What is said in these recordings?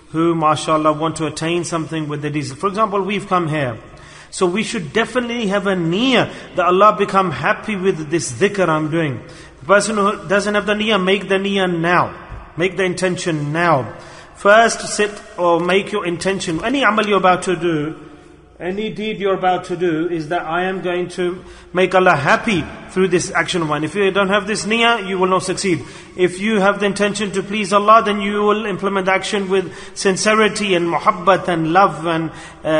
who, mashallah, want to attain something with their deeds. For example, we've come here. So we should definitely have a niyyah that Allah become happy with this dhikr I'm doing. The person who doesn't have the niyyah, make the niyyah now. Make the intention now. First sit or make your intention. Any amal you're about to do, any deed you're about to do, is that I am going to make Allah happy through this action of mine. If you don't have this niyyah, you will not succeed. If you have the intention to please Allah, then you will implement action with sincerity and muhabbat and love and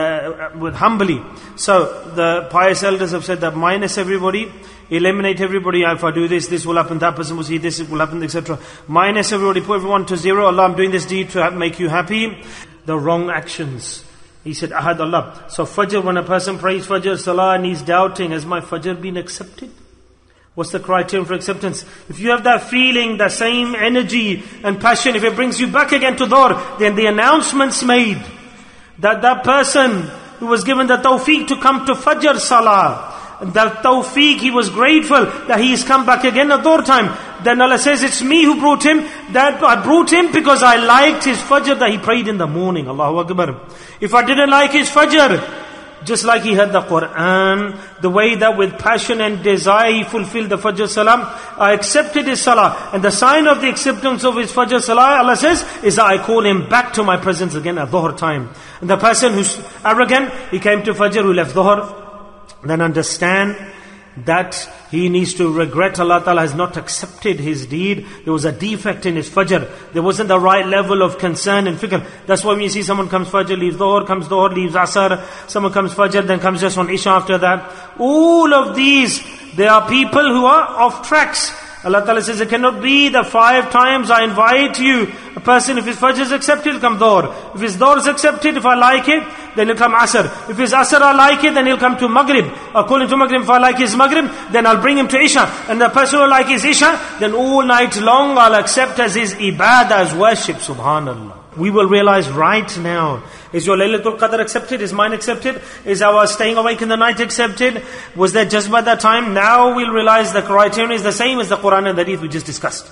with humbly. So the pious elders have said that minus everybody, eliminate everybody. If I do this, this will happen, that person will see this, it will happen, etc. Minus everybody, put everyone to zero. Allah, I'm doing this deed to make you happy. The wrong actions. He said, Ahad Allah. So Fajr, when a person prays Fajr Salah and he's doubting, has my Fajr been accepted? What's the criterion for acceptance? If you have that feeling, that same energy and passion, if it brings you back again to Dhuhr, then the announcement's made that that person who was given the tawfiq to come to Fajr Salah, that tawfiq, he was grateful that he has come back again at Dhuhr time. Then Allah says, it's me who brought him. That I brought him because I liked his Fajr that he prayed in the morning. Allahu Akbar. If I didn't like his Fajr, just like he heard the Quran, the way that with passion and desire he fulfilled the Fajr Salam, I accepted his Salah. And the sign of the acceptance of his Fajr Salah, Allah says, is that I call him back to my presence again at Dhuhr time. And the person who's arrogant, he came to Fajr, who left Dhuhr, then understand that he needs to regret Allah Ta'ala has not accepted his deed. There was a defect in his Fajr. There wasn't the right level of concern and fikr. That's why when you see someone comes Fajr, leaves Dhuhr, comes Dhuhr, leaves Asr, someone comes Fajr, then comes just on Isha after that. All of these, there are people who are off tracks. Allah Ta'ala says, it cannot be the 5 times I invite you. A person, if his Fajr is accepted, he'll come Dhuhr. If his Dhuhr is accepted, if I like it, then he'll come Asr. If his Asr I like it, then he'll come to Maghrib. I'll call him to Maghrib. If I like his Maghrib, then I'll bring him to Isha. And the person who like his Isha, then all night long I'll accept as his ibadah, as worship. Subhanallah. We will realize right now, is your Laylatul Qadr accepted? Is mine accepted? Is our staying awake in the night accepted? Was that just by that time? Now we'll realize the criterion is the same as the Quran and the Hadith we just discussed.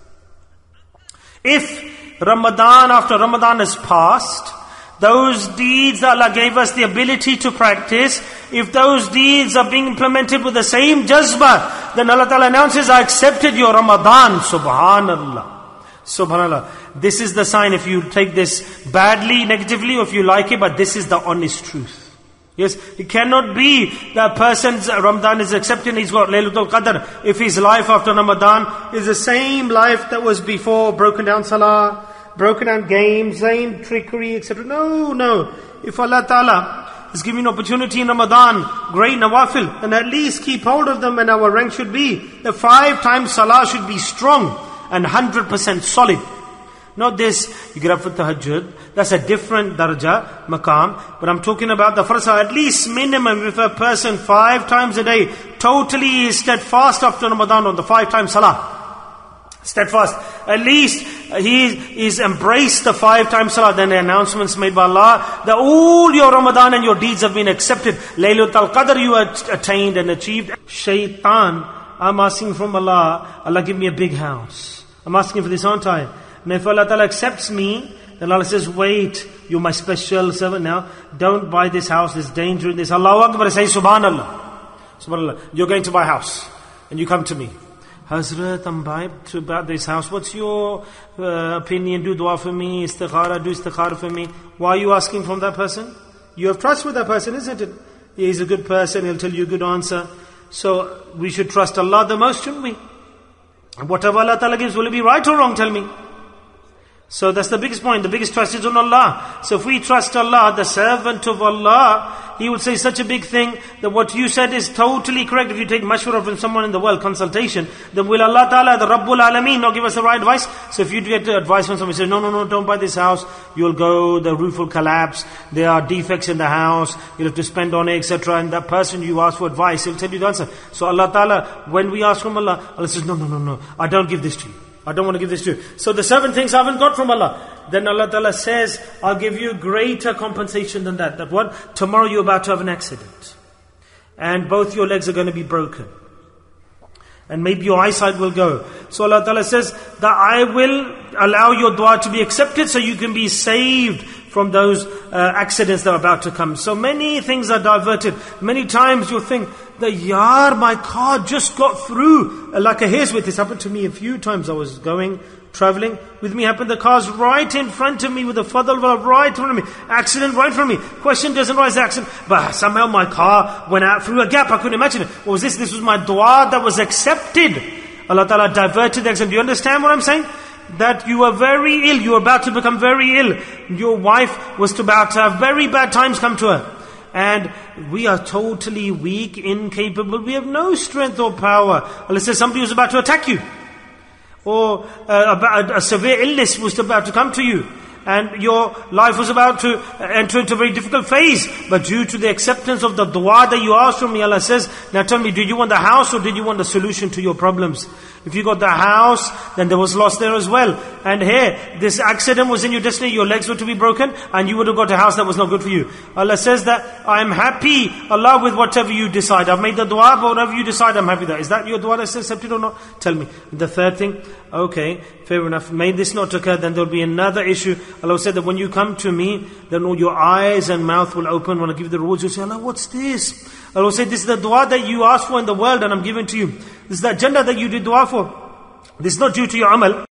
If Ramadan, after Ramadan has passed, those deeds that Allah gave us the ability to practice, if those deeds are being implemented with the same jazbah, then Allah Ta'ala announces, I accepted your Ramadan. Subhanallah. Subhanallah. This is the sign, if you take this badly, negatively, or if you like it, but this is the honest truth. Yes, it cannot be that person's Ramadan is accepted and he's got Laylatul Qadr if his life after Ramadan is the same life that was before, broken down salah, broken down games, same trickery, etc. No. If Allah Ta'ala is giving opportunity in Ramadan, great nawafil, then at least keep hold of them, and our rank should be the 5 times salah should be strong and 100% solid. Not this, you get up for tahajjud, that's a different daraja, maqam. But I'm talking about the first, at least minimum, if a person 5 times a day totally is steadfast after Ramadan on the 5 times salah. Steadfast. At least he is embraced the 5 times salah. Then the announcements made by Allah that all your Ramadan and your deeds have been accepted. Laylatul Qadr you attained and achieved. Shaitan, I'm asking from Allah, Allah give me a big house. I'm asking for this, aren't I? And if Allah Ta'ala accepts me, then Allah says, wait, you're my special servant now. Don't buy this house, there's danger in this. Allahu Akbar, say Subhanallah. Subhanallah. You're going to buy a house. And you come to me. Hazrat, I'm about this house. What's your opinion? Do dua for me, istikhara, do istikhara for me. Why are you asking from that person? You have trust with that person, isn't it? He's a good person, he'll tell you a good answer. So we should trust Allah the most, shouldn't we? And whatever Allah Ta'ala gives, will it be right or wrong? Tell me. So that's the biggest point. The biggest trust is on Allah. So if we trust Allah, the servant of Allah, He would say such a big thing that what you said is totally correct. If you take mashwara from someone in the world, consultation, then will Allah Ta'ala, the Rabbul Alameen, not give us the right advice? So if you get advice from someone, say, no, don't buy this house. You'll go, the roof will collapse. There are defects in the house. You'll have to spend on it, etc. And that person you ask for advice, he'll tell you the answer. So Allah Ta'ala, when we ask from Allah, Allah says, no, I don't give this to you. I don't want to give this to you. So the servant thinks I haven't got from Allah. Then Allah Ta'ala says, I'll give you greater compensation than that. That what? Tomorrow you're about to have an accident. And both your legs are going to be broken. And maybe your eyesight will go. So Allah Ta'ala says that I will allow your dua to be accepted so you can be saved from those accidents that are about to come. So many things are diverted. Many times you'll think that, Yaar, my car just got through like a hair's width. This happened to me a few times. I was traveling. With me happened, the car's right in front of me with the fadl right in front of me. Accident right in front of me. Question doesn't rise, accident. But somehow my car went out through a gap. I couldn't imagine it. What was this? This was my dua that was accepted. Allah Ta'ala diverted the accident. Do you understand what I'm saying? That you were very ill. You were about to become very ill. Your wife was about to have very bad times come to her. And we are totally weak, incapable. We have no strength or power. Allah says somebody was about to attack you. Or a severe illness was about to come to you. And your life was about to enter into a very difficult phase. But due to the acceptance of the dua that you asked from me, Allah says, now tell me, did you want the house or did you want the solution to your problems? If you got the house, then there was loss there as well. And here, this accident was in your destiny, your legs were to be broken, and you would have got a house that was not good for you. Allah says that, I am happy, Allah, with whatever you decide. I've made the dua, but whatever you decide, I'm happy with that. Is that your dua that's accepted or not? Tell me. The third thing, okay, fair enough. May this not occur, then there will be another issue. Allah said that when you come to me, then all your eyes and mouth will open. When I give you the rewards, you'll say, Allah, what's this? Allah will say, this is the dua that you asked for in the world and I'm giving to you. This is that Jannah that you did dua for. This is not due to your amal.